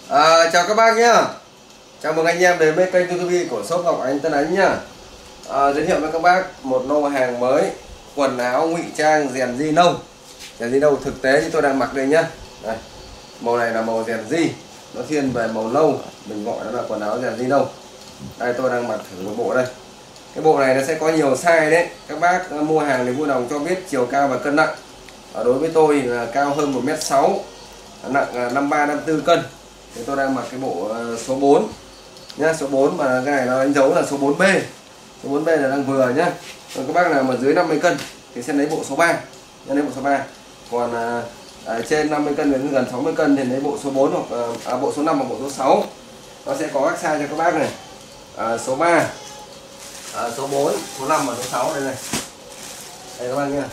Chào các bác nhá. Chào mừng anh em đến với kênh YouTube của shop Ngọc Ánh Tân Ánh nhá. Giới thiệu với các bác một lô hàng mới quần áo ngụy trang rèn di nông. Rèn di nông thực tế như tôi đang mặc đây nhá. Đây. Màu này là màu rèn di, nó thiên về màu nâu, mình gọi nó là quần áo rèn di nông. Đây tôi đang mặc thử một bộ đây. Cái bộ này nó sẽ có nhiều size đấy. Các bác mua hàng thì vui lòng cho biết chiều cao và cân nặng. Đối với tôi là cao hơn 1m6, nặng 53-54 cân. Thì tôi đang mặc cái bộ số 4 nhá, số 4 mà cái này nó đánh dấu là số 4B. Số 4B là đang vừa nhá. Còn các bác nào mà dưới 50 cân thì sẽ lấy bộ số 3. Nhá, lấy bộ số 3. Còn trên 50 cân đến gần 60 cân thì lấy bộ số 4 hoặc bộ số 5 hoặc bộ số 6. Nó sẽ có các size cho các bác này. Số 3, số 4, số 5 và số 6 đây này. Đây các bác nhá.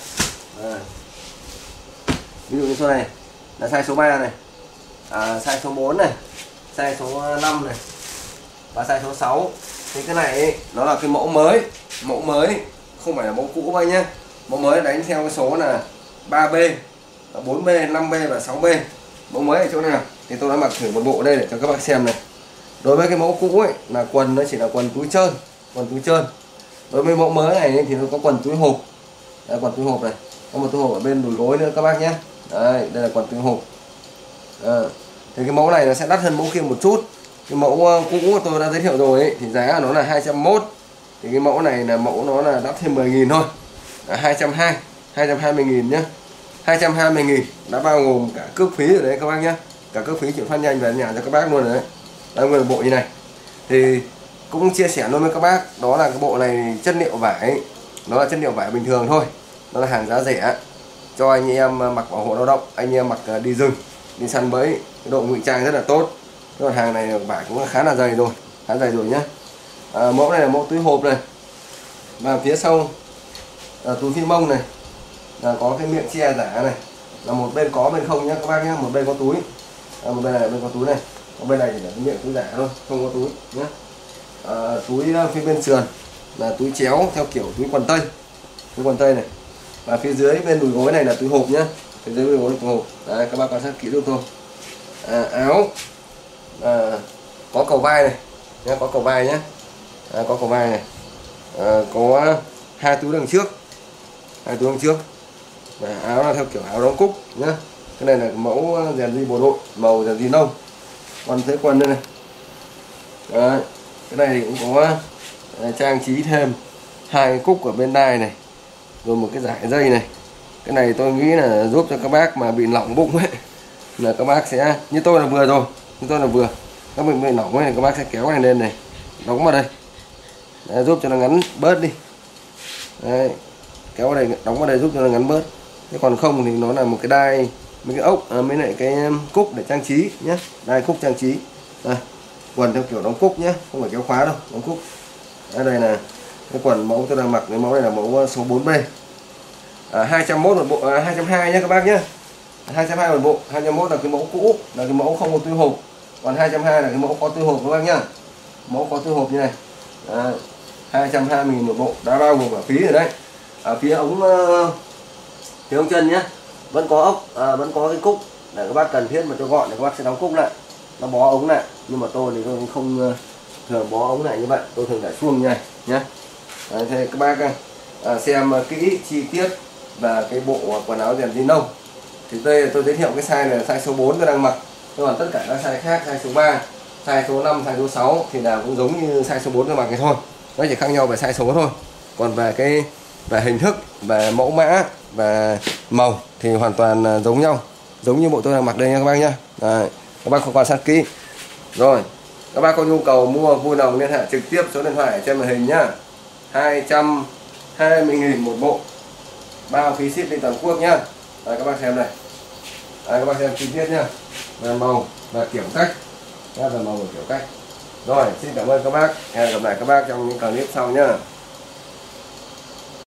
Ví dụ như số này là size số 3 này, size số 4 này, size số 5 này và size số 6. Thì cái này ấy, nó là cái mẫu mới không phải là mẫu cũ các nhé. Mẫu mới đánh theo cái số là 3B, 4B, 5B và 6B. Mẫu mới ở chỗ nào thì tôi đã mặc thử một bộ đây để cho các bác xem này. Đối với cái mẫu cũ ấy là quần nó chỉ là quần túi trơn, Đối với mẫu mới này thì nó có quần túi hộp. Đây, quần túi hộp này, có một túi hộp ở bên đùi gối nữa các bác nhé. Đây là quần túi hộp. Thì cái mẫu này nó sẽ đắt hơn mẫu kia một chút. Cái mẫu cũ tôi đã giới thiệu rồi ấy, thì giá của nó là 201. Thì cái mẫu này là mẫu nó là đắt thêm 10.000 thôi, 220.000 nhé. 220.000 đã bao gồm cả cước phí rồi đấy các bác nhé. Cả cước phí chuyển phát nhanh về nhà cho các bác luôn rồi đấy. Đây nguyên bộ như này. Thì cũng chia sẻ luôn với các bác, đó là cái bộ này chất liệu vải, nó là chất liệu vải bình thường thôi, nó là hàng giá rẻ cho anh em mặc bảo hộ lao động, anh em mặc đi rừng, đi săn bẫy, cái độ ngụy trang rất là tốt. Cái mặt hàng này vải cũng khá là dày rồi, nhé. Mẫu này là mẫu túi hộp này, và phía sau túi phi mông này là có cái miệng che giả này, là một bên có bên không nhé các bác nhé. Một bên có túi, một bên này bên có túi này, còn bên này chỉ là cái miệng túi giả thôi, không có túi nhé. Túi phía bên sườn là túi chéo theo kiểu túi quần tây này, và phía dưới bên đùi gối này là túi hộp nhé. Phía dưới đùi gối là túi hộp. Đấy, các bác quan sát kỹ giúp tôi. Áo có cầu vai này nhé, có cầu vai nhé. Có cầu vai này, có hai túi đằng trước, và áo là theo kiểu áo đóng cúc nhé. Cái này là mẫu rèn di bộ đội, màu rèn di nông. Còn thấy quần đây này. Đấy, cái này thì cũng có trang trí thêm hai cái cúc ở bên đai này, rồi một cái dải dây này. Cái này tôi nghĩ là giúp cho các bác mà bị lỏng bụng ấy, là các bác sẽ như tôi là vừa rồi, các bệnh bị lỏng ấy, các bác sẽ kéo cái này lên này, đóng vào đây. Đấy, giúp cho nó ngắn bớt đi. Đấy, kéo vào đây, đóng vào đây giúp cho nó ngắn bớt. Thế còn không thì nó là một cái đai, mấy cái ốc, mấy lại cái cúc để trang trí nhé, đai cúc trang trí. Đây, quần theo kiểu đóng cúc nhé, không phải kéo khóa đâu, đóng cúc. Đây là cái quần mẫu tôi đang mặc, cái mẫu này là mẫu số 4B. 201 một bộ, 220 nhé các bác nhé. 220 một bộ, 201 là cái mẫu cũ, là cái mẫu không có túi hộp. Còn 220 là cái mẫu có túi hộp các bác nhá. Mẫu có túi hộp như này. 220.000 một bộ, đã bao gồm cả phí rồi đấy. Ở phía ống chân nhé, vẫn có ốc, vẫn có cái cúc để các bác cần thiết mà cho gọn thì các bác sẽ đóng cúc lại, nó bó ống lại. Nhưng mà tôi thì tôi không thường bó ống lại như vậy, tôi thường để suông như này nhé. Thế các bác xem kỹ chi tiết và cái bộ quần áo rèn di nông. Thì đây tôi giới thiệu cái size này là size số 4 tôi đang mặc. Còn tất cả các size khác, size số 3, size số 5, size số 6 thì là cũng giống như size số 4 tôi mặc này thôi. Nó chỉ khác nhau về size số thôi. Còn về hình thức, về mẫu mã và màu thì hoàn toàn giống nhau, giống như bộ tôi đang mặc đây nha các bác nhá. Các bác không quan sát kỹ. Rồi, các bác có nhu cầu mua vui lòng liên hệ trực tiếp số điện thoại ở trên màn hình nhá. 220.000 một bộ, bao phí ship lên toàn quốc nhá. Đây các bác xem này. Đây các bác xem chi tiết nhá. Về màu và kiểu cách. Về màu và kiểu cách. Rồi, xin cảm ơn các bác. Hẹn gặp lại các bác trong những clip sau nhá.